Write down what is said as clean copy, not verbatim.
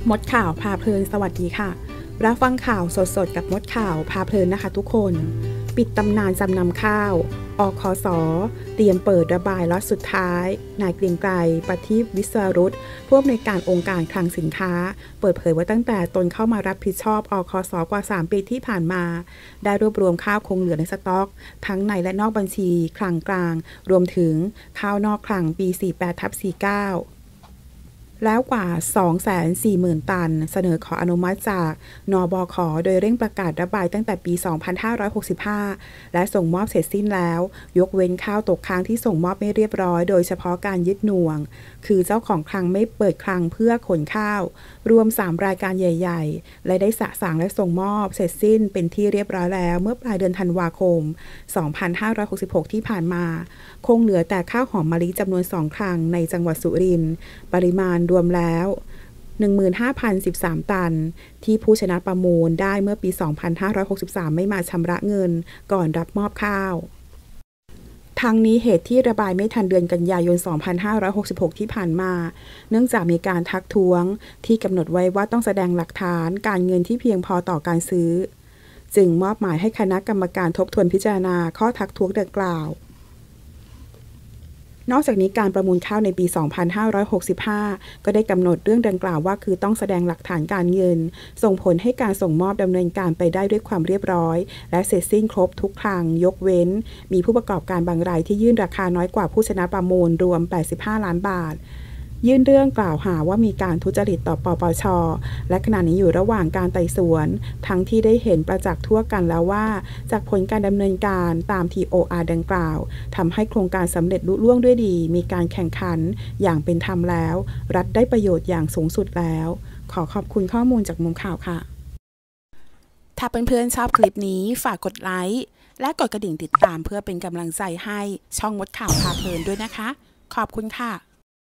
มดข่าวพาเพลินสวัสดีค่ะรับฟังข่าวสดๆกับมดข่าวพาเพลินนะคะทุกคนปิดตำนานจำนำข้าวอคส.เตรียมเปิดระบายล็อตสุดท้ายนายเกรียงไกร ประทีปวิศรุตผู้อำนวยการองค์การคลังสินค้าเปิดเผยว่าตั้งแต่ตนเข้ามารับผิดชอบอคส.กว่า3ปีที่ผ่านมาได้รวบรวมข้าวคงเหลือในสต็อกทั้งในและนอกบัญชีคลังกลางรวมถึงข้าวนอกคลังปี 48/49แล้วกว่า 240,000 ตันเสนอขออนุมัติจากนบข.โดยเร่งประกาศระบายตั้งแต่ปี 2565 และส่งมอบเสร็จสิ้นแล้วยกเว้นข้าวตกค้างที่ส่งมอบไม่เรียบร้อยโดยเฉพาะการยึดหน่วงคือเจ้าของคลังไม่เปิดคลังเพื่อขนข้าวรวม3รายการใหญ่ๆและได้สะสางและส่งมอบเสร็จสิ้นเป็นที่เรียบร้อยแล้วเมื่อปลายเดือนธันวาคม 2566 ที่ผ่านมาคงเหลือแต่ข้าวหอมมะลิจำนวน2คลังในจังหวัดสุรินทร์ปริมาณรวมแล้ว 15,013 ตันที่ผู้ชนะประมูลได้เมื่อปี 2563 ไม่มาชำระเงินก่อนรับมอบข้าวทั้งนี้เหตุที่ระบายไม่ทันเดือนกันยายน 2566 ที่ผ่านมาเนื่องจากมีการทักท้วงที่กำหนดไว้ว่าต้องแสดงหลักฐานการเงินที่เพียงพอต่อการซื้อจึงมอบหมายให้คณะกรรมการทบทวนพิจารณาข้อทักท้วงดังกล่าวนอกจากนี้การประมูลข้าวในปี 2565 ก็ได้กำหนดเรื่องดังกล่าวว่าคือต้องแสดงหลักฐานการเงินส่งผลให้การส่งมอบดำเนินการไปได้ด้วยความเรียบร้อยและเสร็จสิ้นครบทุกครั้งยกเว้นมีผู้ประกอบการบางรายที่ยื่นราคาน้อยกว่าผู้ชนะประมูลรวม 85 ล้านบาทยื่นเรื่องกล่าวหาว่ามีการทุจริตต่อปปช.และขณะนี้อยู่ระหว่างการไต่สวนทั้งที่ได้เห็นประจักษ์ทั่วกันแล้วว่าจากผลการดำเนินการตาม TOR ดังกล่าวทำให้โครงการสำเร็จลุล่วงด้วยดีมีการแข่งขันอย่างเป็นธรรมแล้วรัฐได้ประโยชน์อย่างสูงสุดแล้วขอขอบคุณข้อมูลจากมุมข่าวค่ะถ้าเพื่อนๆชอบคลิปนี้ฝากกดไลค์และกดกระดิ่งติดตามเพื่อเป็นกำลังใจให้ช่องมดข่าวพาเพลินด้วยนะคะขอบคุณค่ะ